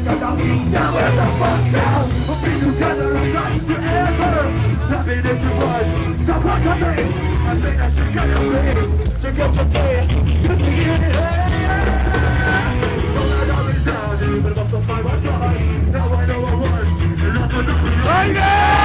Now where the fuck now? We'll be together and not forever. Happiness is what? Stop what I mean. I think that you're gonna be. So go for me. You can get it. Don't let all these down. Even if I'm so fine, I'm fine. Now I know I was. And that's what I'm doing. I know!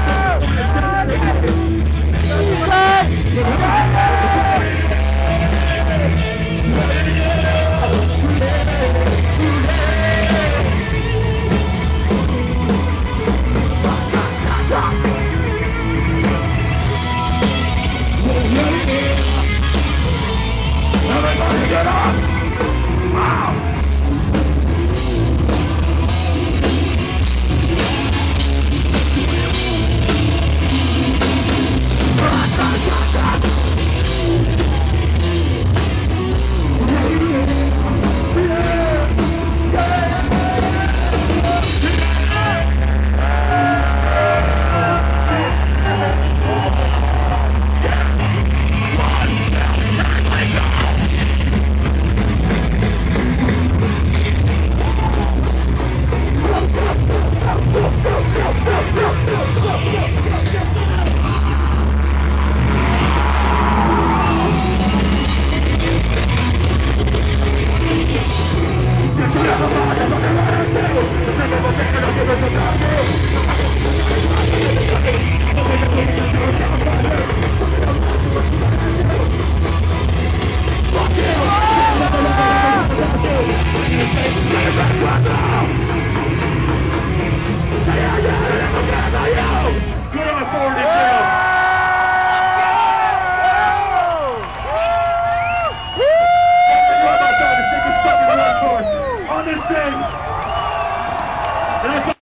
Everybody get up! Wow! On this thing.